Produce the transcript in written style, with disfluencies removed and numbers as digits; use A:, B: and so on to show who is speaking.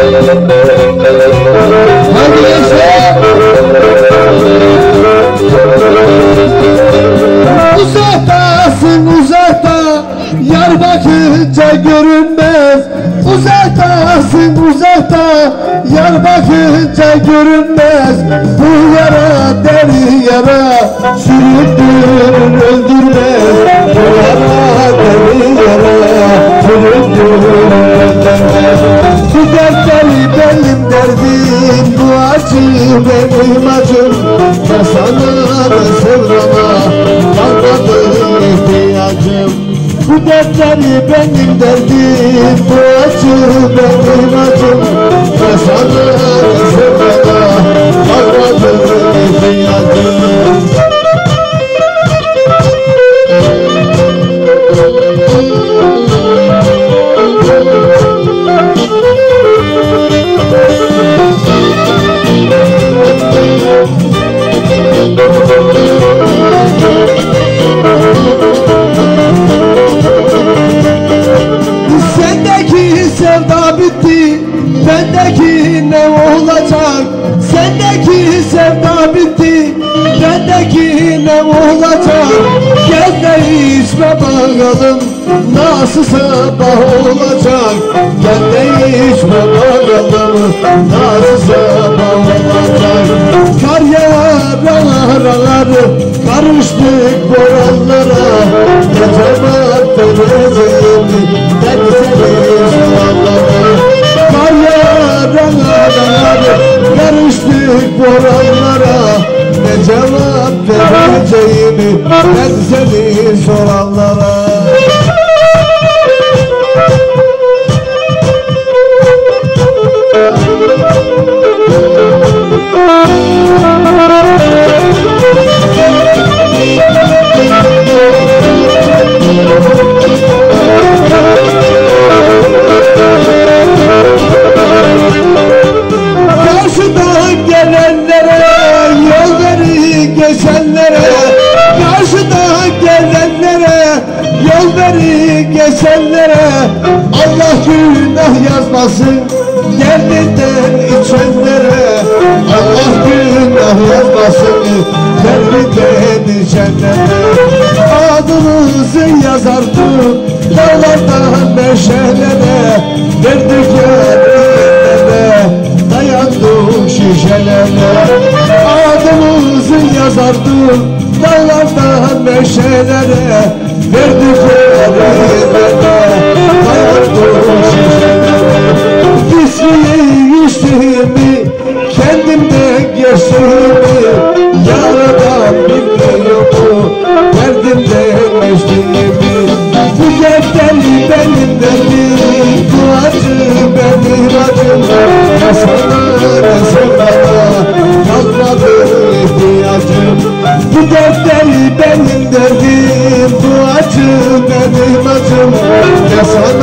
A: Hadi gençler. Uzaktasın uzakta, yar bakınca görünmez. Uzaktasın uzakta, yar bakınca görünmez. Bu yara deli yara, süründürür öldürmez. Bu yara deli yara, süründürür öldürmez. Bu dertleri benim derdim, bu acı benim acım. Ben sana da sevdama kalmadı ihtiyacım. Bu dertleri benim derdim, bu acı benim acım. Ben sana da sevdama kalmadı ihtiyacım. Sendeki sevda bitti, bendeki ne olacak? Sendeki sevda bitti, bendeki ne olacak? Gel de içme bakalım, nasıl sabah olacak? Gel de içme bakalım, nasıl sabah olacak? Kar yağar ağır, karıştık boranlara. Ne zaman döneceğim, ben seni soranlara. Kar yağar ağır, karıştık boranlara. Ne cevap vereceğimi ben seni soranlara. Karşıdan gelenlere, yol verin geçenlere. Karşıdan gelenlere, yol verin geçenlere. Allah günah yazmasın derdinden içenlere. Allah günah yazmasın derdinden içenlere. Adımızı yazardık dağlardan meşelere. Verdik yerlere, dayandık şişelere. Adımızı yazardık dağlardan meşelere. Verdik yerlere, dayandık şişelere. İçtiğimi, içtiğimi, kendimden geçtiğimi, yaradan bilmiyorum, derdimden geçtiğimi. Bu dertleri benim derdim, bu acı benim acım. Ne sana ne sevdana kalmadı ihtiyacım. Bu dertleri benim derdim, bu acı benim acım. Ne sana